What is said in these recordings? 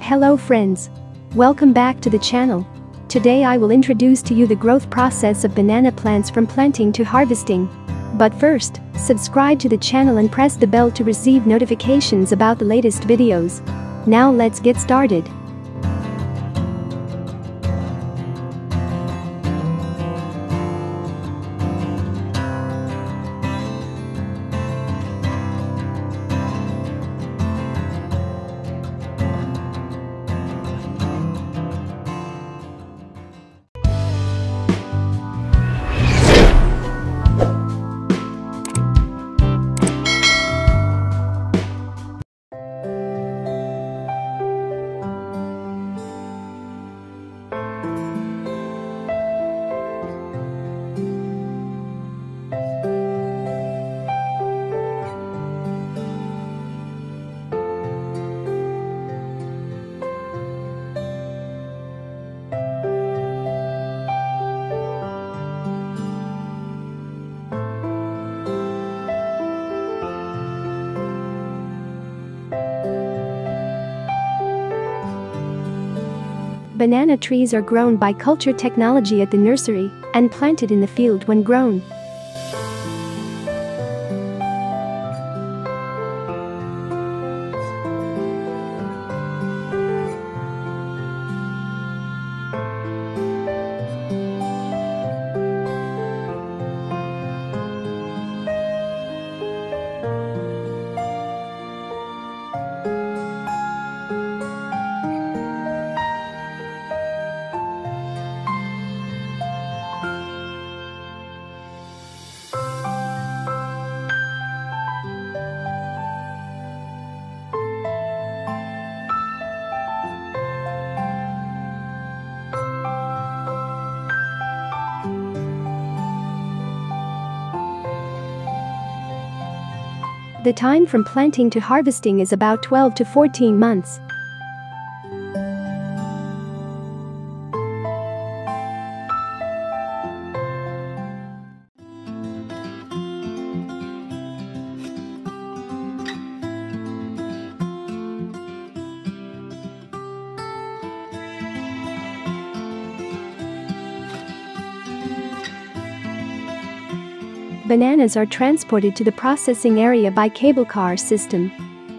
Hello friends. Welcome back to the channel. Today I will introduce to you the growth process of banana plants from planting to harvesting. But first, subscribe to the channel and press the bell to receive notifications about the latest videos. Now let's get started. Banana trees are grown by culture technology at the nursery and planted in the field when grown. The time from planting to harvesting is about 12 to 14 months. Bananas are transported to the processing area by cable car system.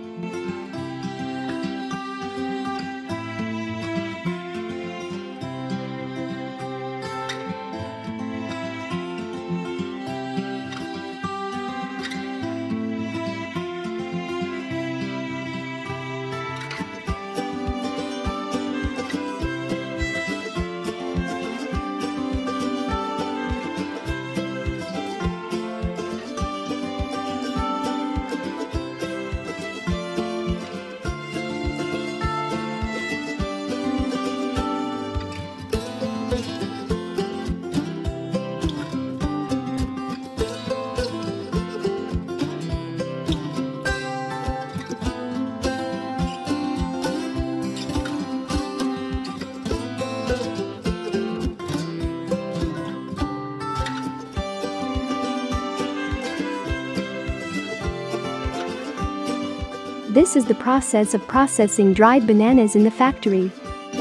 This is the process of processing dried bananas in the factory.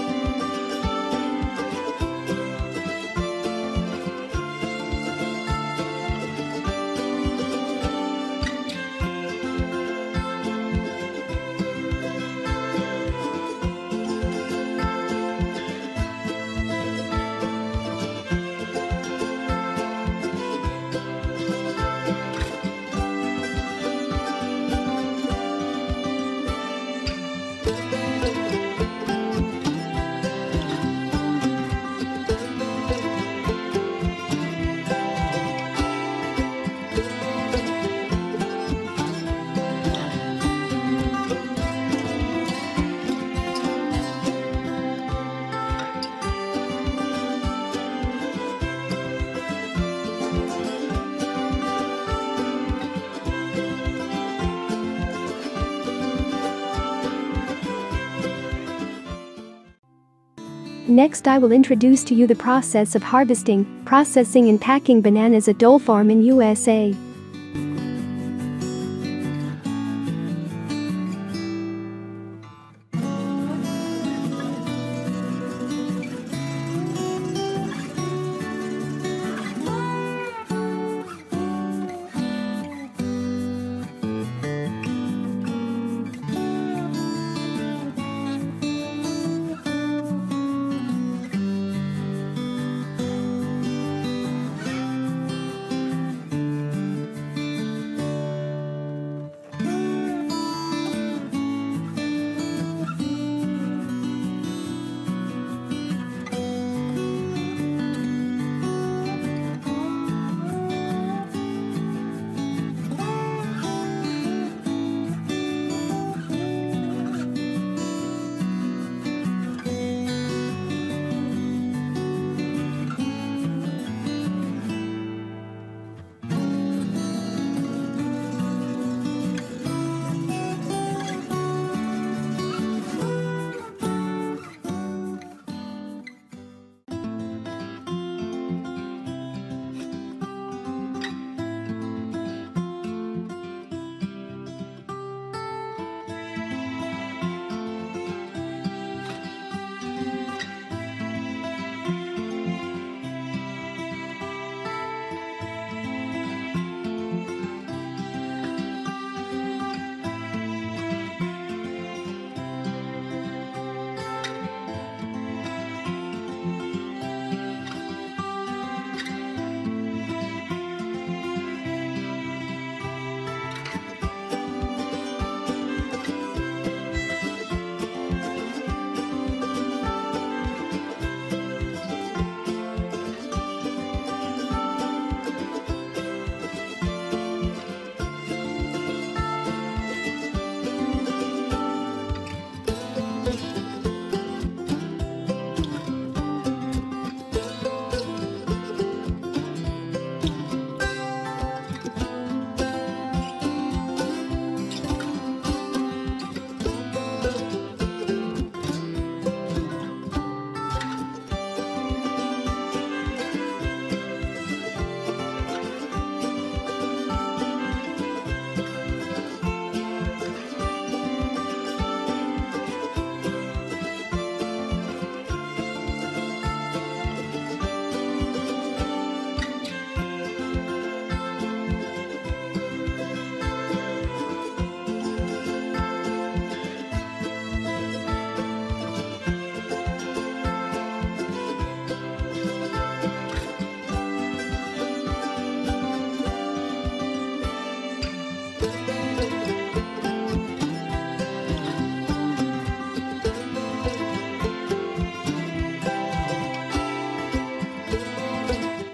Next I will introduce to you the process of harvesting, processing and packing bananas at Dole Farm in USA.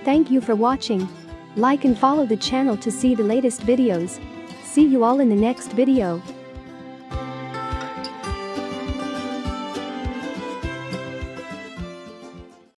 Thank you for watching. Like and follow the channel to see the latest videos. See you all in the next video.